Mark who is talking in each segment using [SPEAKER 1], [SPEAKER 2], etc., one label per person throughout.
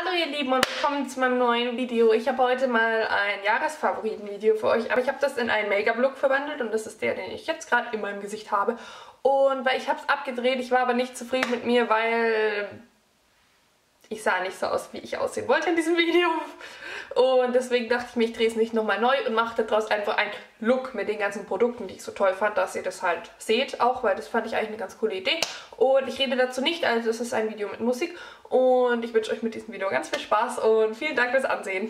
[SPEAKER 1] Hallo ihr Lieben und willkommen zu meinem neuen Video. Ich habe heute mal ein Jahresfavoriten-Video für euch, aber ich habe das in einen Make-up-Look verwandelt und das ist der, den ich jetzt gerade in meinem Gesicht habe. Und weil ich habe es abgedreht, ich war aber nicht zufrieden mit mir, weil ich sah nicht so aus, wie ich aussehen wollte in diesem Video. Und deswegen dachte ich mir, ich drehe es nicht nochmal neu und mache daraus einfach einen Look mit den ganzen Produkten, die ich so toll fand, dass ihr das halt seht auch, weil das fand ich eigentlich eine ganz coole Idee. Und ich rede dazu nicht, also es ist ein Video mit Musik und ich wünsche euch mit diesem Video ganz viel Spaß und vielen Dank fürs Ansehen.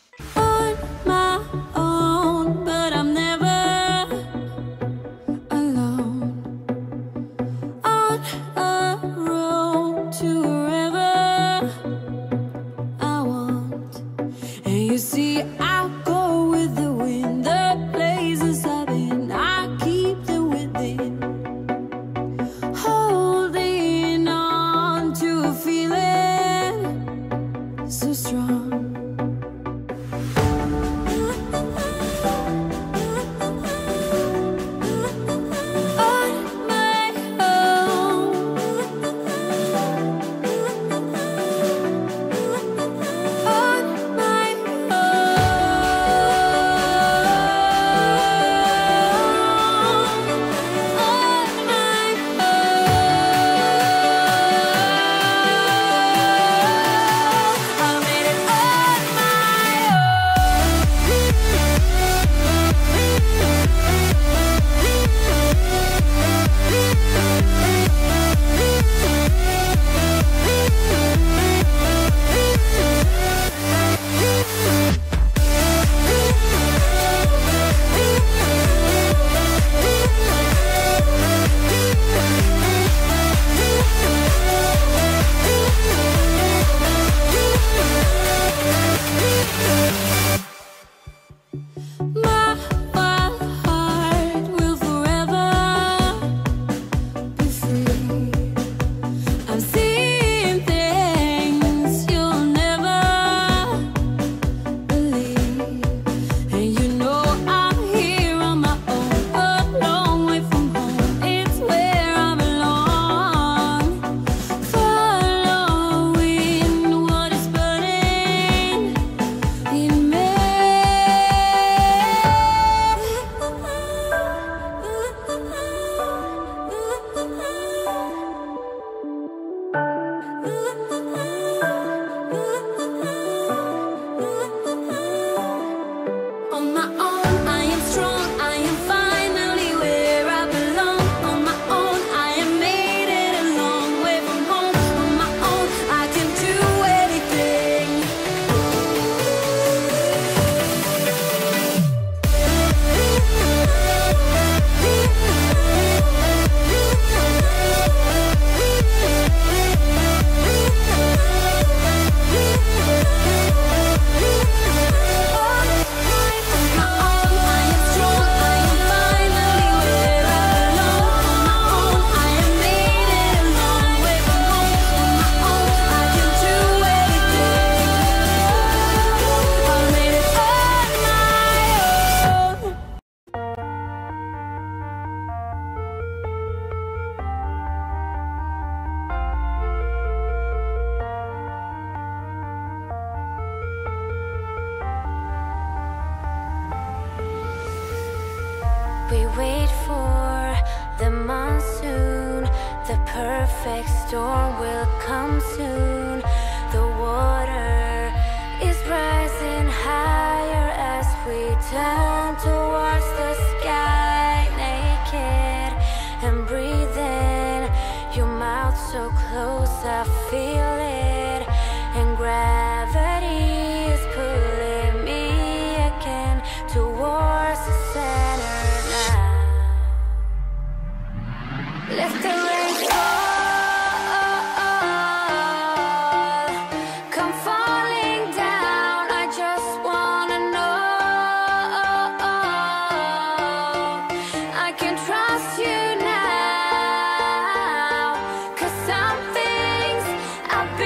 [SPEAKER 2] We wait for the monsoon, the perfect storm will come soon. The water is rising higher as we turn towards the sky, naked and breathing. Your mouth so close, I feel it, and gravity is pulling me again towards the center. Let the rain fall, come falling down. I just wanna know I can trust you now, 'cause some things I've been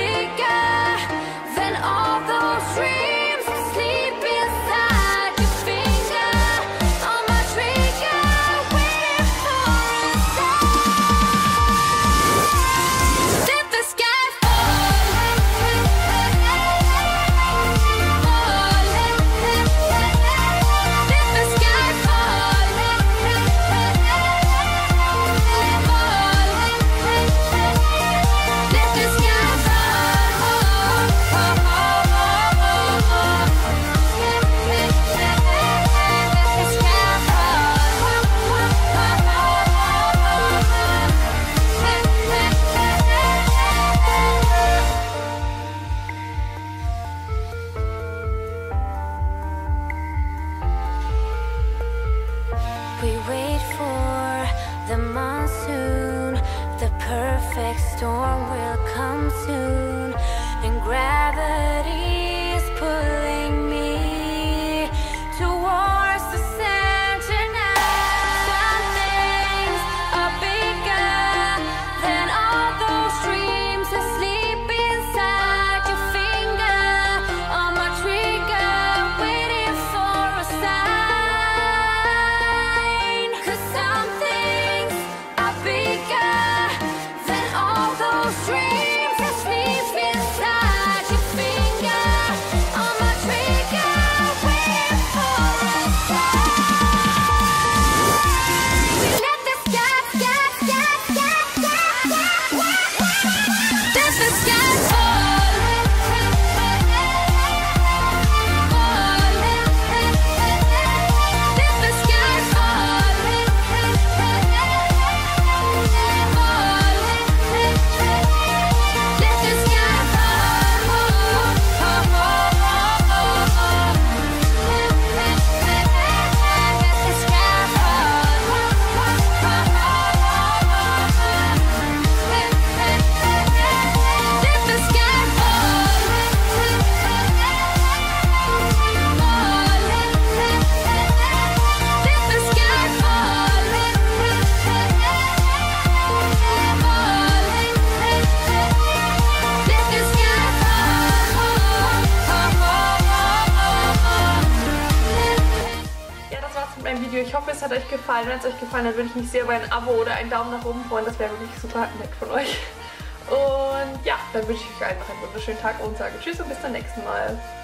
[SPEAKER 2] tune, and gravity is pulling me towards the center now. Some things are bigger than all those dreams that sleep inside your finger. On my trigger, waiting for a sign. 'Cause some things are bigger than all those dreams that sleep inside your finger. On my trigger, waiting for a sign. We let the sky let the sky fall. Let the sky fall. Let the sky
[SPEAKER 1] Ja, das war's mit meinem Video. Ich hoffe, es hat euch gefallen. Wenn es euch gefallen hat, würde ich mich sehr über ein Abo oder einen Daumen nach oben freuen. Das wäre wirklich super nett von euch. Und ja, dann wünsche ich euch allen noch einen wunderschönen Tag und sage Tschüss und bis zum nächsten Mal.